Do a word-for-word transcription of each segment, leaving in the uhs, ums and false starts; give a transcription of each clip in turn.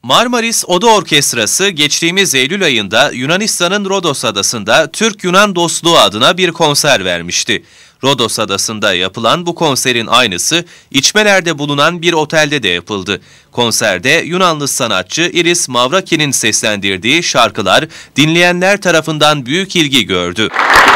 Marmaris Oda Orkestrası geçtiğimiz Eylül ayında Yunanistan'ın Rodos adasında Türk-Yunan Dostluğu adına bir konser vermişti. Rodos adasında yapılan bu konserin aynısı İçmeler'de bulunan bir otelde de yapıldı. Konserde Yunanlı sanatçı Iris Mavraki'nin seslendirdiği şarkılar dinleyenler tarafından büyük ilgi gördü.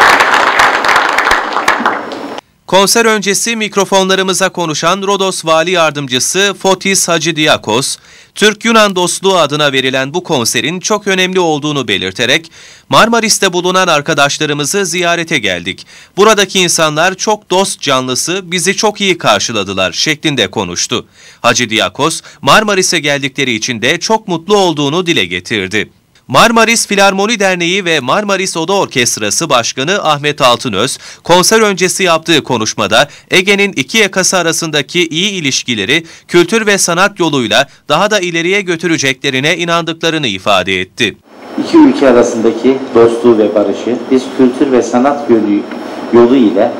Konser öncesi mikrofonlarımıza konuşan Rodos Vali Yardımcısı Fotis Hacıdiakos, Türk-Yunan Dostluğu adına verilen bu konserin çok önemli olduğunu belirterek, Marmaris'te bulunan arkadaşlarımızı ziyarete geldik. Buradaki insanlar çok dost canlısı, bizi çok iyi karşıladılar şeklinde konuştu. Hacıdiakos, Marmaris'e geldikleri için de çok mutlu olduğunu dile getirdi. Marmaris Filarmoni Derneği ve Marmaris Oda Orkestrası Başkanı Ahmet Altınöz, konser öncesi yaptığı konuşmada Ege'nin iki yakası arasındaki iyi ilişkileri kültür ve sanat yoluyla daha da ileriye götüreceklerine inandıklarını ifade etti. İki ülke arasındaki dostluğu ve barışı biz kültür ve sanat yolu, yolu ile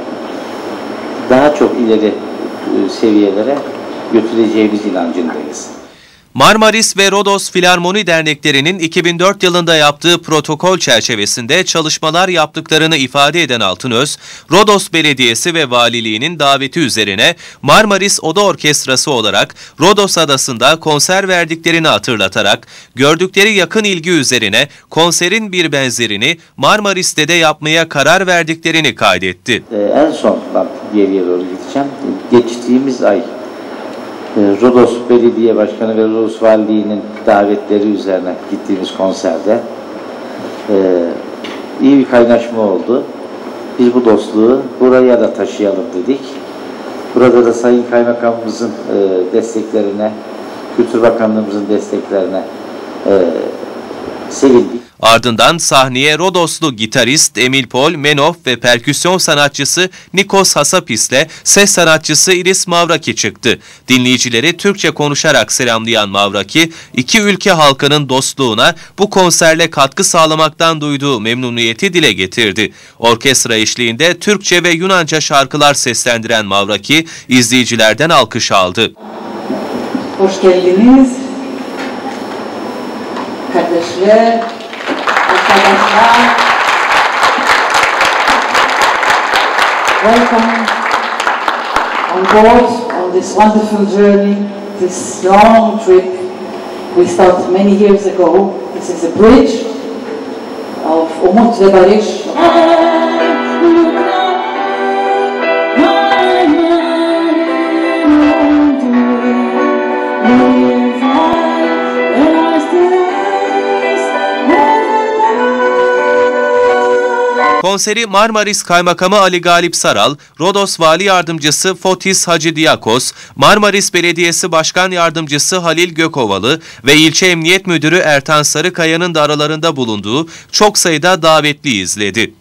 daha çok ileri seviyelere götüreceğimiz inancındayız. Marmaris ve Rodos Filarmoni Derneklerinin iki bin dört yılında yaptığı protokol çerçevesinde çalışmalar yaptıklarını ifade eden Altınöz, Rodos Belediyesi ve Valiliğinin daveti üzerine Marmaris Oda Orkestrası olarak Rodos Adası'nda konser verdiklerini hatırlatarak, gördükleri yakın ilgi üzerine konserin bir benzerini Marmaris'te de yapmaya karar verdiklerini kaydetti. Ee, en son geriye doğru gideceğim. Geçtiğimiz ay Rodos Belediye Başkanı ve Rodos Valiliğinin davetleri üzerine gittiğimiz konserde e, iyi bir kaynaşma oldu. Biz bu dostluğu buraya da taşıyalım dedik. Burada da Sayın Kaymakamımızın e, desteklerine, Kültür Bakanlığımızın desteklerine e, sevindik. Ardından sahneye Rodoslu gitarist Emil Pol Menov ve perküsyon sanatçısı Nikos Hasapis'le ses sanatçısı Iris Mavraki çıktı. Dinleyicileri Türkçe konuşarak selamlayan Mavraki, iki ülke halkının dostluğuna bu konserle katkı sağlamaktan duyduğu memnuniyeti dile getirdi. Orkestra eşliğinde Türkçe ve Yunanca şarkılar seslendiren Mavraki, izleyicilerden alkış aldı. Hoş geldiniz. Kardeşler, arkadaşlar, welcome on board on this wonderful journey, this long trip we started many years ago. This is a bridge of Umut ve Barış. Konseri Marmaris Kaymakamı Ali Galip Saral, Rodos Vali Yardımcısı Fotis Hacıdiakos, Marmaris Belediyesi Başkan Yardımcısı Halil Gökovalı ve İlçe Emniyet Müdürü Ertan Sarıkaya'nın da aralarında bulunduğu çok sayıda davetli izledi.